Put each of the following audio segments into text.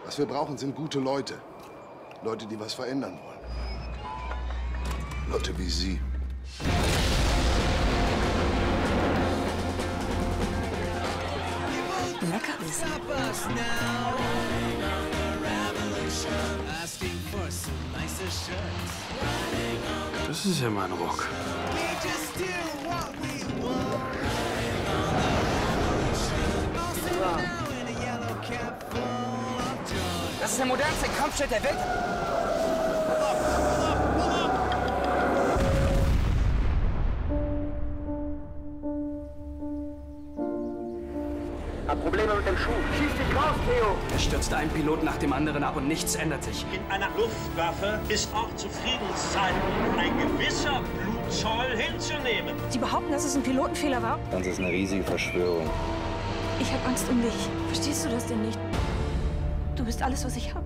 Was wir brauchen, sind gute Leute. Leute, die was verändern wollen. Leute wie Sie. Leckerbissen. Das ist ja mein Rock. Das ist der modernste Kampfjet der Welt. Hab Probleme mit dem Schuh. Schieß dich raus, Theo! Es stürzte ein Pilot nach dem anderen ab und nichts ändert sich. In einer Luftwaffe ist auch zu Friedenszeiten ein gewisser Blutzoll hinzunehmen. Sie behaupten, dass es ein Pilotenfehler war? Das ist eine riesige Verschwörung. Ich habe Angst um dich. Verstehst du das denn nicht? Du bist alles, was ich habe.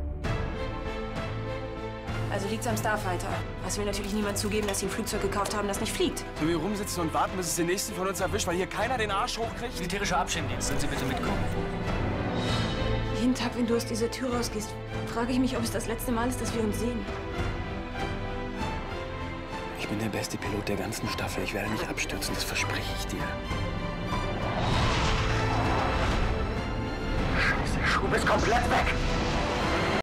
Also liegt's am Starfighter. Was will natürlich niemand zugeben, dass sie ein Flugzeug gekauft haben, das nicht fliegt. Sollen wir rumsitzen und warten, bis es den nächsten von uns erwischt, weil hier keiner den Arsch hochkriegt? Militärischer Abschirmdienst, können Sie bitte mitkommen? Jeden Tag, wenn du aus dieser Tür rausgehst, frage ich mich, ob es das letzte Mal ist, dass wir uns sehen. Ich bin der beste Pilot der ganzen Staffel. Ich werde nicht abstürzen, das verspreche ich dir. Scheiße, Schuh, bist komplett weg!